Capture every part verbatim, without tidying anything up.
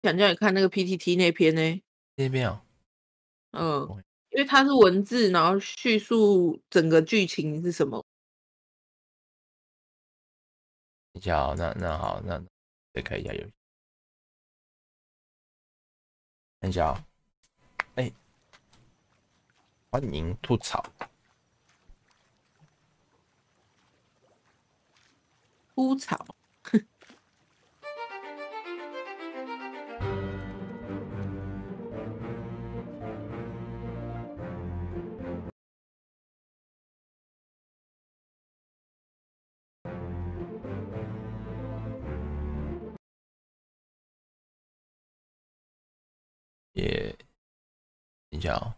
想叫你看那个 P T T 那篇呢。 那边哦。 嗯，因为它是文字，然后叙述整个剧情是什么。 等一下哦，那那好，那再看一下游戏。等一下哦，哎、欸，欢迎吐槽。 吐槽。 也，等一下哦。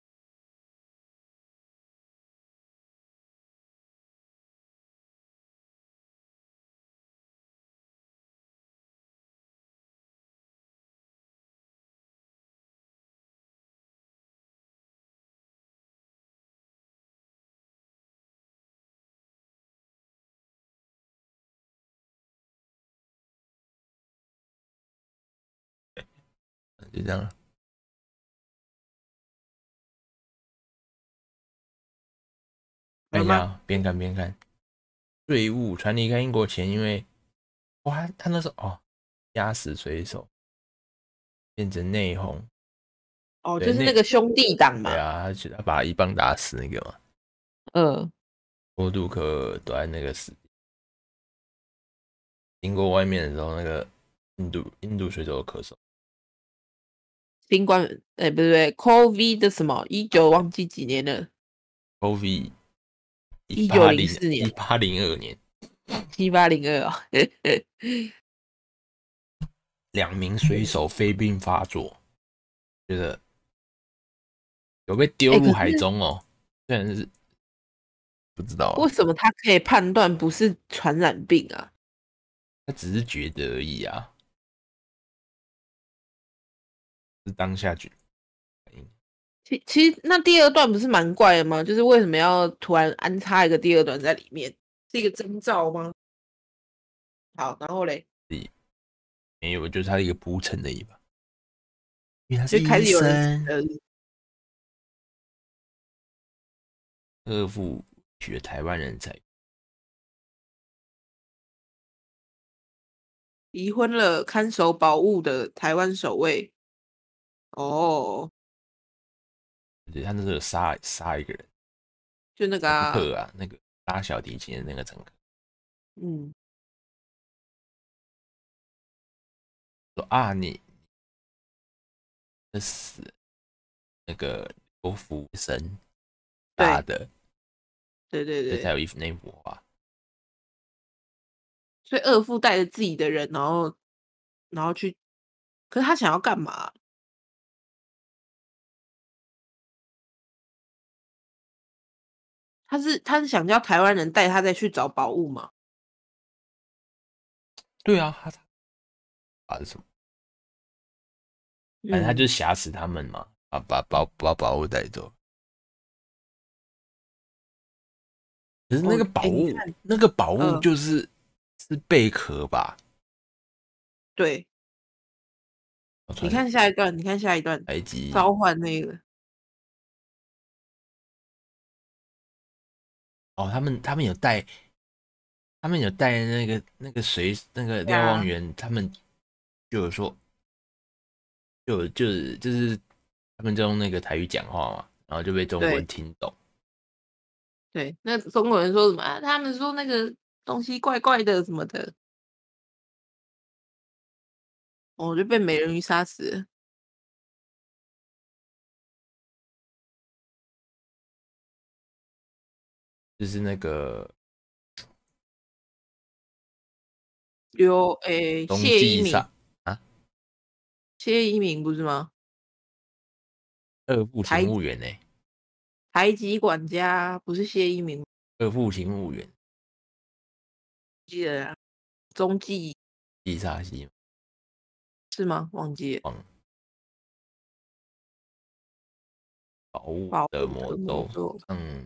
就这样了。看一下，边看边看。税务传离开英国前，因为哇，他那时候哦，压死水手，变成内讧。 哦，就是那个兄弟党嘛。 对啊，他他把一棒打死那个嘛。 嗯。 波杜克都在那个死。经过外面的时候，那个印度印度水手咳嗽。 新冠，哎、欸，不对 ，C O V I D 的什么？一九忘记几年了。 C O V I D 一九零四年。 一八零二年。 一八零二啊。 两名水手肺病发作，觉得有被丢入海中哦。虽然是不知道啊， 为什么他可以判断不是传染病啊？ 他只是觉得而已啊，是当下觉得。 其其实那第二段不是蛮怪的吗？就是为什么要突然安插一个第二段在里面？是一个征兆吗？好，然后嘞， 没有，就是他一个铺陈的一吧。因为他是就开医始有人生， 呃克服娶了台湾人才离婚了，看守宝物的台湾守卫。哦， 对，他那时候杀杀一个人， 就那个乘啊。 客啊，那个拉小提琴的那个乘客， 嗯， 说啊你死那个刘福生打对的， 对对对， 所以才有一幅那幅画。 所以二父带着自己的人，然后然后去，可是他想要干嘛？他是他是想叫台湾人带他再去找宝物吗？ 对啊，他打的什么？反正他就嗯， 是挟持他们嘛，把把把把宝物带走。可是那哦， 个宝哎，你物， 看， 那个宝物嗯， 就是是贝壳吧？ 对，你看下一段，你看下一段， 埃及召唤那个。 哦，他们他们有带，他们有带那个那个谁那个瞭望对啊， 员，他们就有说，就就是就是他们就用那个台语讲话嘛，然后就被中国人对听懂。 对，那中国人说什么啊？他们说那个东西怪怪的什么的，我就被美人鱼杀死了。 就是那个有诶， 冬谢一鸣， 季上啊， 谢一鸣不是吗？ 二副勤台务员呢、欸， 台籍管家不是谢一鸣， 二副勤务员记得啊，中继季沙西是吗？忘记了。 王宝物保的护的魔魔咒。 咒。 嗯，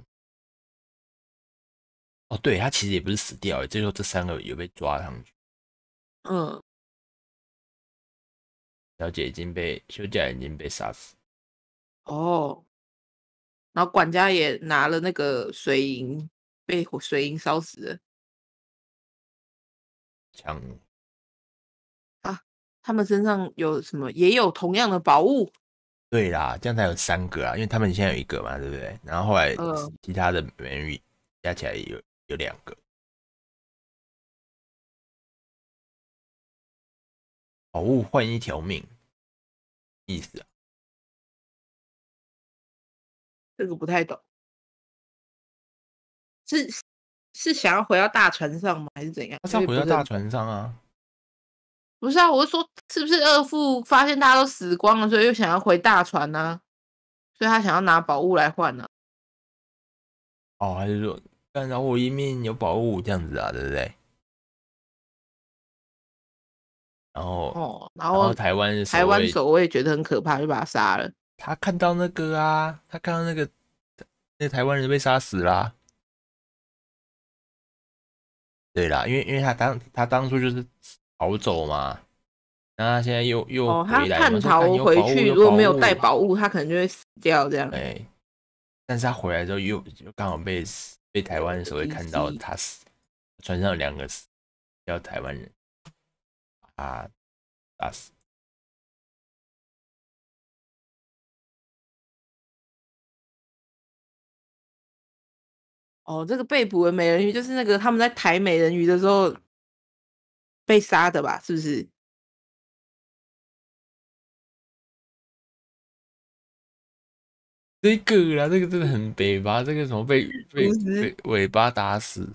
哦，对他其实也不是死掉了，最后这三个有被抓上去。 嗯， 小姐已经被休假已经被杀死。 哦，然后管家也拿了那个水银，被水银烧死了。 枪啊，他们身上有什么？也有同样的宝物。 对啦，这样才有三个啊，因为他们现在有一个嘛，对不对？然后后来呃， 其他的美人鱼加起来有有两个。宝物换一条命，意思啊？ 这个不太懂，是是想要回到大船上吗？还是怎样？ 他是要因为回到大不是很懂。 船上啊。 不是啊，我是说，是不是二副发现大家都死光了，所以又想要回大船呢、啊？所以他想要拿宝物来换呢、啊？ 哦，还是说干扰我一命有宝物这样子啊，对不对？然后， 哦，然然后后台湾台湾守卫守卫觉得很可怕，就把他杀了。 他看到那个啊，他看到那个那台湾人被杀死啦。对啦，因为因为他当他当初就是逃走嘛，那他现在又又哦，他回来嘛，说干叛逃有宝物回去， 有宝如果没有带物。 宝物，他可能就会死掉。这样， 哎，但是他回来之后又又刚好被被台湾守卫看到他死，船上有两个死，叫台湾人把他打死。 哦，这个被捕的美人鱼就是那个他们在抬美人鱼的时候被杀的吧？是不是？ 这个啦，这个真的很北吧？这个什么被被不是， 被尾巴打死？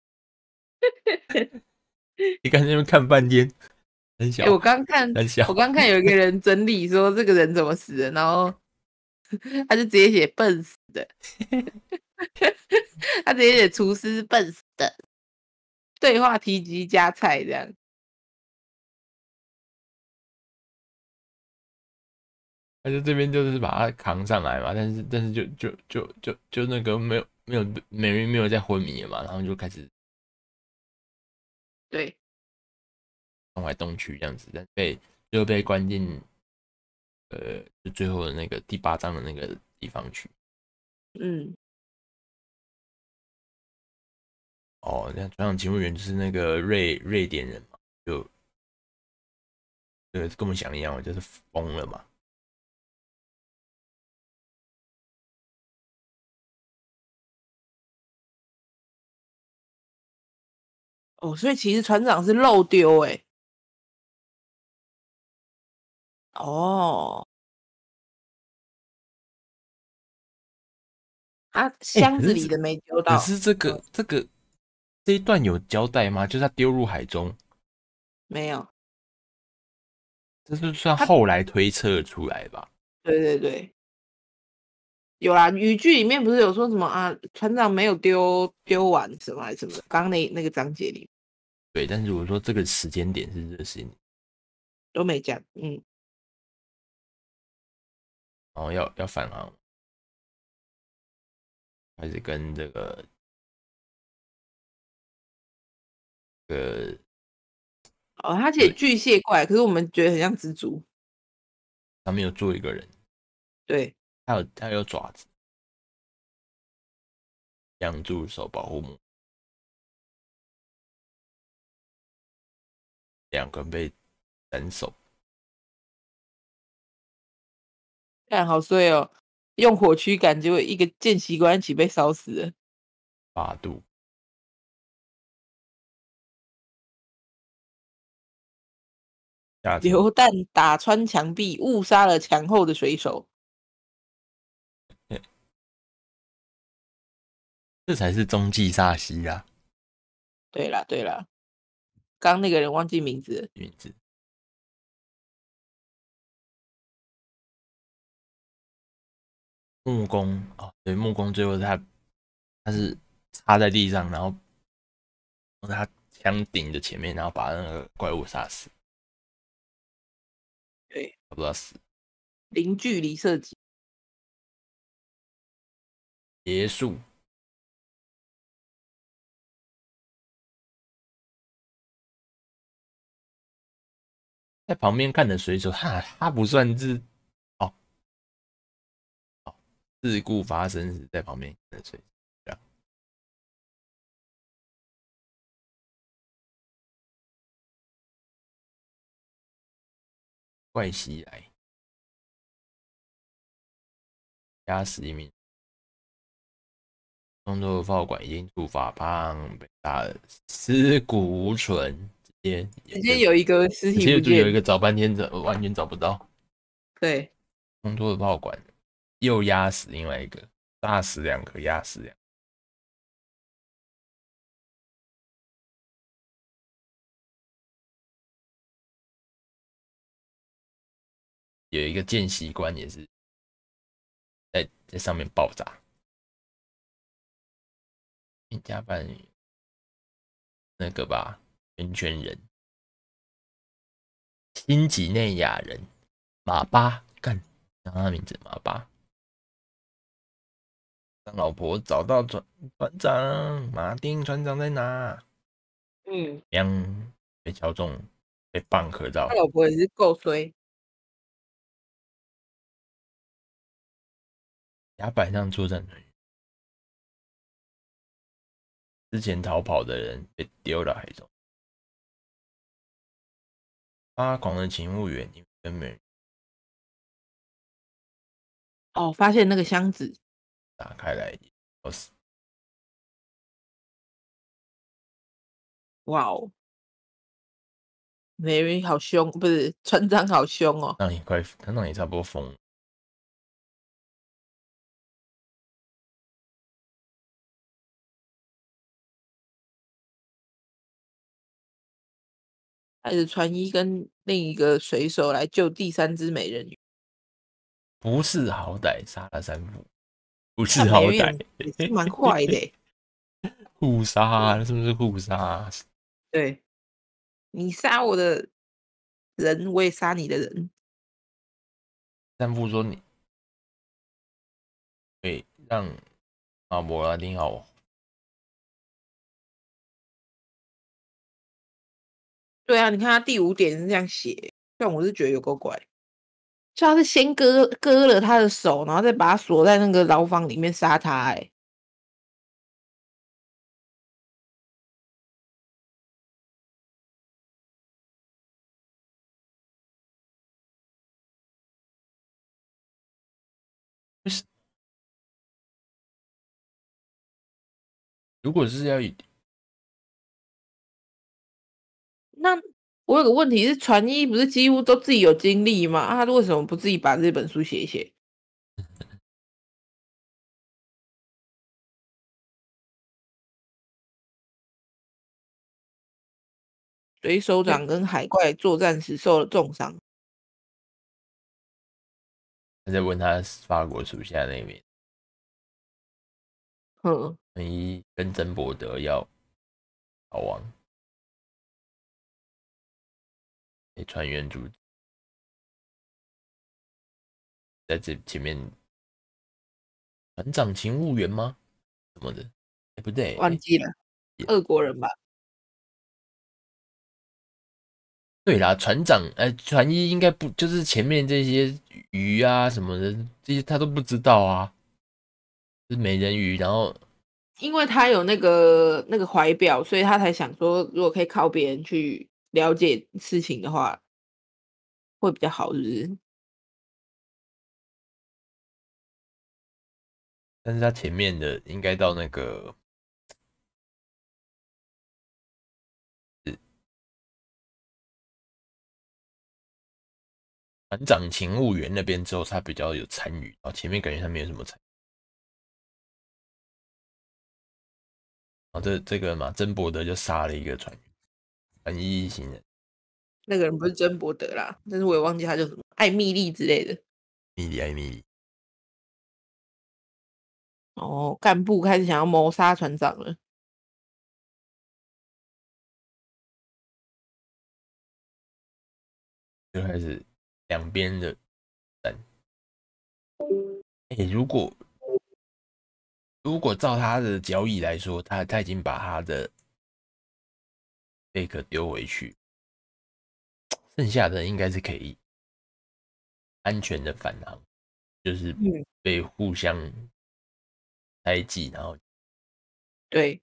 你看那边看半天，很哎、我小刚看， 很小。 我刚看有一个人整理说这个人怎么死的，然后他就直接写笨死的，他直接写厨师笨死的，对话提及加菜这样。 他就这边就是把他扛上来嘛，但是但是就就就就就那个没有没有美人鱼没有在昏迷了嘛，然后就开始对， 动来动去这样子，但被最后被关进呃就最后的那个第八章的那个地方去。 嗯， 哦，那船长勤务员就是那个瑞瑞典人嘛，就呃跟我们想一样，就是疯了嘛。 哦，所以其实船长是漏丢哎。哦，他哎、欸可箱子是这里的没丢到。 可是这个这个这一段有交代吗？就是他丢入海中， 没有， 这是算他后来推测出来吧？ 对对对，有啦，语句里面不是有说什么啊？船长没有丢丢完什么还是什么的？刚刚那那个章节里对，但是如果说这个时间点是这个时间点， 都没讲。嗯， 然后要要返航，还是跟这个呃哦，他写对巨蟹怪，可是我们觉得很像蜘蛛。 上面有做一个人， 对， 他有他有爪子，养住手保护膜，两个人被斩首。 看好衰哦，用火驱赶，结果一个见习官一起被烧死了。 八度下沉， 榴弹打穿墙壁，误杀了墙后的水手。 这才是中继煞西啊！ 对啦对啦，刚那个人忘记名字了。 名字木工哦，对，木工最后他他是插在地上，然后用他枪顶着前面，然后把那个怪物杀死， 对， 差不多死。 零距离射击。 结束。 在旁边看的水手，他他不算是哦哦，事故发生时在旁边看的水手，这样怪袭来，压死一名。动作炮管已经触发，砰被打了，尸骨无存，直接直接有一个尸体不直接有一见。 个找半天找完全找不到。 对， 动作的炮管又压死另外一个，炸死两个，压死两个。有一个见习官也是在在上面爆炸。加班那个吧，圈圈人，新几内亚人，马巴干，叫他名字马巴。让老婆找到船船长，马丁船长在哪？ 嗯， 砰，被敲中，被棒磕到。 他老婆也是够衰。 甲板上作战人员，之前逃跑的人被丢到海中。发狂的勤务员跟没人哦，发现那个箱子打开来，要死！ 哇哦，美人好凶，不是船长好凶哦。 那也快，他那也差不多疯了。 带着船医跟另一个水手来救第三只美人鱼。 不是好歹杀了三副，不是看好歹美人鱼也是蛮坏的。 互杀，是不是互杀？ 对，你杀我的人，我也杀你的人。 三副说你可以让马博拉丁好。 对啊，你看他第五点是这样写，但我是觉得有够怪。就他是先割割了他的手，然后再把他锁在那个牢房里面杀他、欸。哎， 不是，如果是要以那我有个问题是，传医不是几乎都自己有经历吗？啊，他为什么不自己把这本书写一写？水手长跟海怪作战时受了重伤。 他在问他法国属下那边， 嗯， 一跟曾伯德要逃亡，被船员阻止，在这前面，船长勤务员吗？什么的？哎、不对， 忘记了，俄国人吧？ 对啦，船长，呃，船医应该不就是前面这些鱼啊什么的，这些他都不知道啊，是美人鱼，然后因为他有那个那个怀表，所以他才想说，如果可以靠别人去了解事情的话，会比较好，是不是？ 但是他前面的应该到那个船长勤务员那边之后，他比较有参与，然后前面感觉他没有什么参与。然后这这个嘛，曾伯德就杀了一个船员，船医一行人， 那个人不是真伯德啦，但是我也忘记他叫什么，艾米丽之类的。 米莉艾米莉， 哦，干部开始想要谋杀船长了。 就开始两边的战。哎、如果如果照他的交易来说，他他已经把他的贝克丢回去， 剩下的应该是可以安全的返航，就是被互相猜忌，然后对。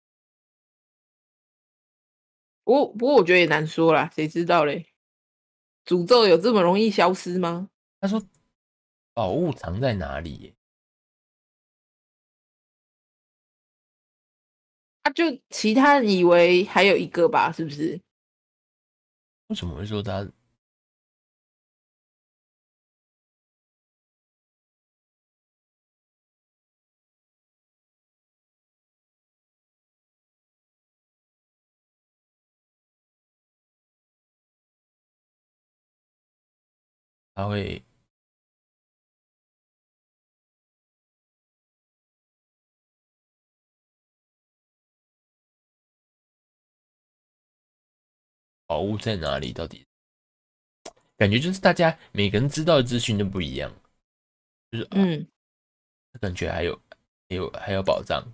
不过不过我觉得也难说啦，谁知道嘞？诅咒有这么容易消失吗？ 他说宝物藏在哪里耶？ 啊，就其他人以为还有一个吧，是不是？ 为什么会说他？他会宝物在哪里？到底感觉就是大家每个人知道的资讯都不一样，就是啊， 嗯， 感觉还有还有还有宝藏。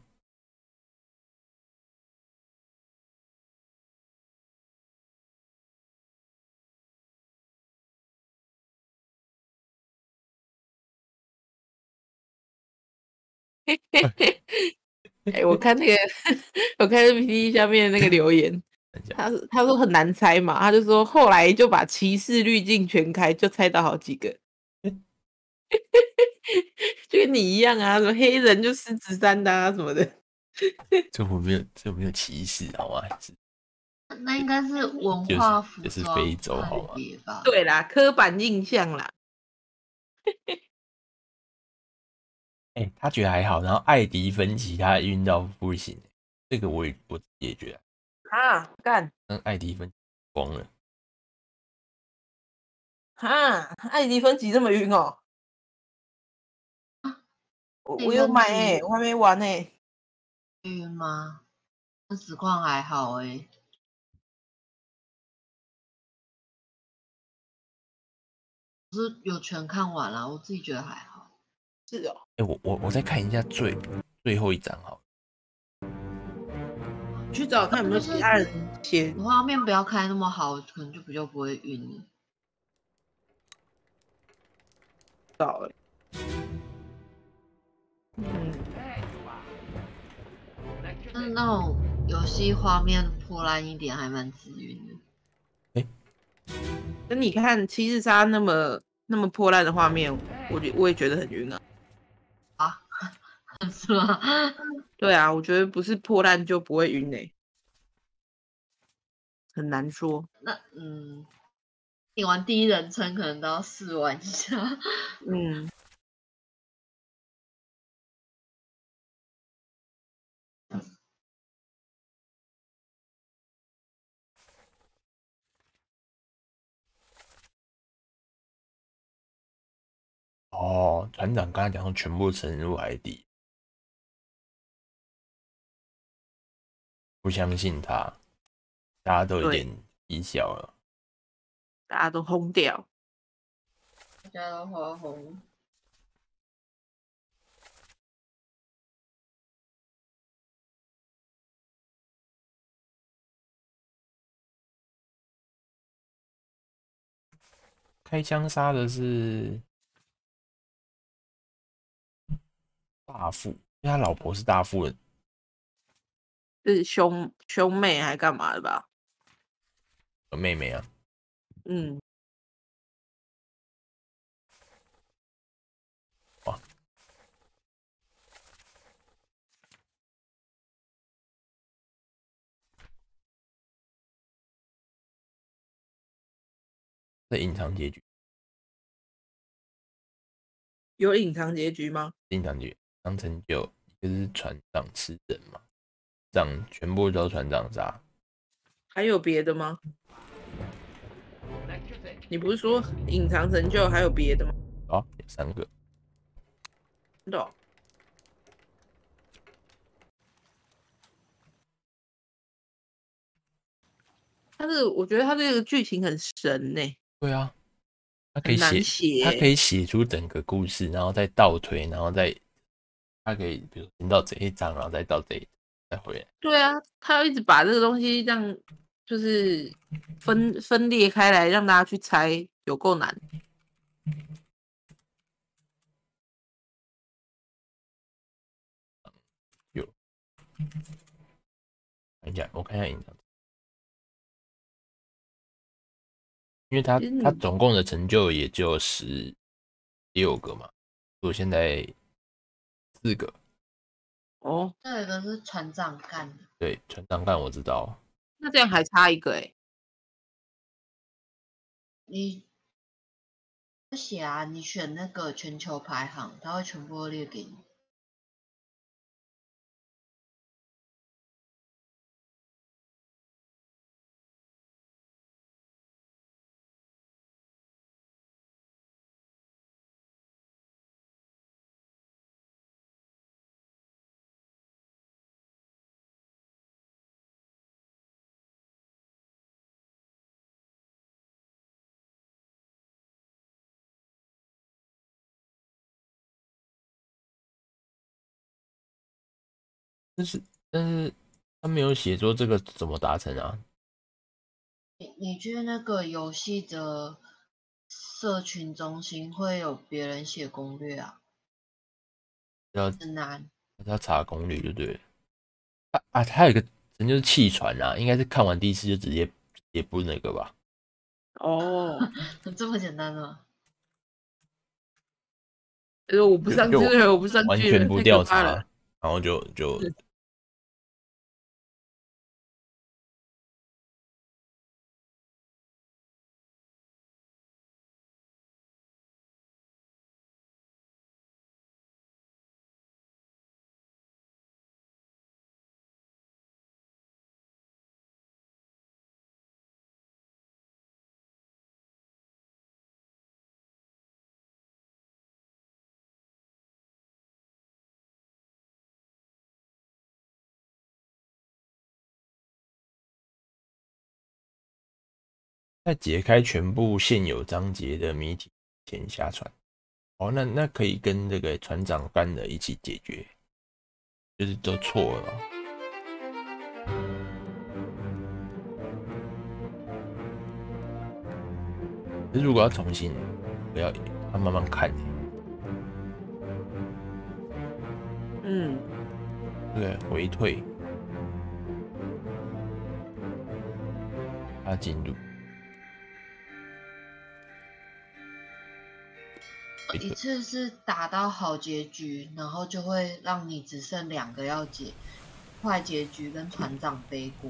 哎、我看那个，我看 P P T 下面那个留言，他他说很难猜嘛，他就说后来就把骑士滤镜全开，就猜到好几个，就跟你一样啊，什么黑人就狮子山的啊什么的。 这我没有，这我没有歧视好吗？还是那应该是文就是化服就是装非洲好吗？ 派别吧？ 对啦，刻板印象啦。 哎、欸，他觉得还好，然后艾迪芬奇他晕到不行，这个我也我自己也觉得啊，干跟艾迪芬光了。 哈，艾迪芬奇这么晕哦、我我有买哎、欸，我还没玩哎、欸。 晕吗？那实况还好哎、欸。我是有全看完了，我自己觉得还好。 是哦。 哎、欸，我我我再看一下最最后一张好了。 去找看有没有其他人写。 画面不要开那么好，可能就比较不会晕了。 到了。嗯。 但是那种游戏画面破烂一点，还蛮自晕的。 哎、 欸，那你看七日杀那么那么破烂的画面，我觉我也觉得很晕啊。 啊，是吗？ 对啊，我觉得不是破烂就不会晕嘞、欸，很难说。 那嗯，你玩第一人称可能都要试玩一下。 嗯。 哦，船长刚才讲全部沉入海底，不相信他，大家都有点贻笑了， 大家都轰掉， 大家都花红。 开枪杀的是大副，因为他老婆是大副人， 是兄兄妹还干嘛的吧？ 有妹妹啊。 嗯。 哇，这隐藏结局， 有隐藏结局吗？ 隐藏结局，当成就一个是船长吃人嘛，这样全部都船长杀。 还有别的吗？你不是说隐藏成就还有别的吗？ 哦，有三个。 真的哦。但是我觉得他这个剧情很神呢、欸。 对啊，他可以写， 写，他可以写出整个故事，然后再倒推，然后再他可以比如听到这一章，然后再到这一再回来。 对啊，他要一直把这个东西这样就是分分裂开来，让大家去猜，有够难。 有，看一下，我看一下隐藏，因为他他总共的成就也就十六个嘛，我现在四个。 哦， 这有一个是船长干的。 对，船长干我知道。 那这样还差一个哎、欸。 你写啊，你选那个全球排行，它会全部都列给你。 但是但是他没有写说这个怎么达成啊？ 你你去那个游戏的社群中心会有别人写攻略啊， 要很难。 要查攻略就对了。啊啊，他有一个人就是气喘啊，应该是看完第一次就直接也不那个吧？ 哦， 这么简单的吗？ 呃，我不上去了，我不上完去了， 全不太可调查， 怕了。 然后就就在解开全部现有章节的谜题前下船。哦，那那可以跟这个船长干的一起解决，就是都错了。可是如果要重新，不要要慢慢看。 嗯， 对，回退，他进度。 一次是打到好结局，然后就会让你只剩两个要解，坏结局跟船长背锅。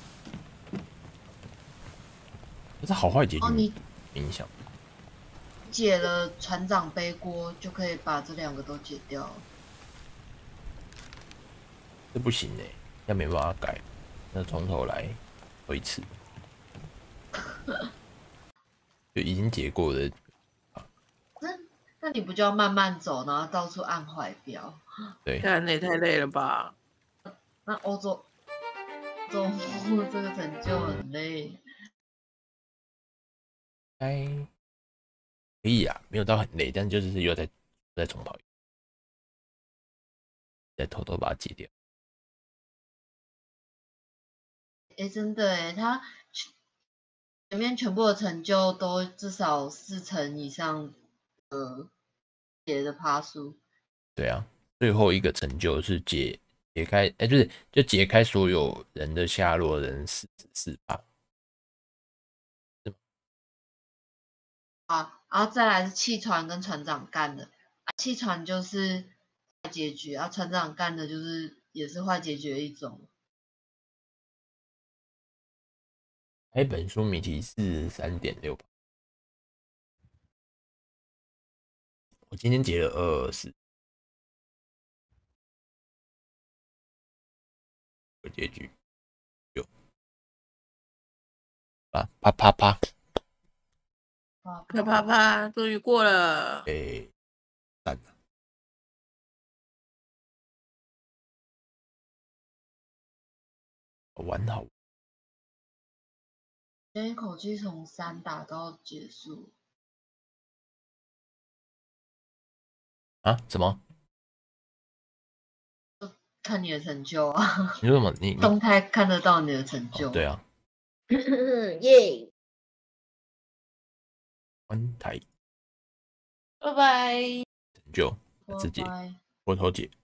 可是好坏结局哦，你影响。 解了船长背锅，就可以把这两个都解掉了。 这不行哎、欸，那没办法改，那从头来回一次。就已经解过的。 那那你不就要慢慢走，然后到处按怀表？ 对， 看那也太累了吧？ 那欧洲周末这个成就很累。 该可以啊，没有到很累，但就是又再再重跑一，再偷偷把它解掉。 哎，真的哎，他前面全部的成就都至少四成以上的解的趴数。 对啊，最后一个成就是解解开，哎、欸，就是就解开所有人的下落人四四趴。 啊，然后再来是气船跟船长干的，啊、气船就是坏结局，啊，船长干的就是也是坏结局的一种。 那本书谜题是三点六，我今天解了二二四，有结局有，啊啪啪啪， 啪啪啪，终于过了。 哎、欸，赞了，完好。 先一口气从三打到结束。 啊？什么？ 看你的成就啊， 你说什么？你你动态看得到你的成就。 哦，对啊， 耶， 关台拜拜。 拯救自己， 拜拜。 佛头姐。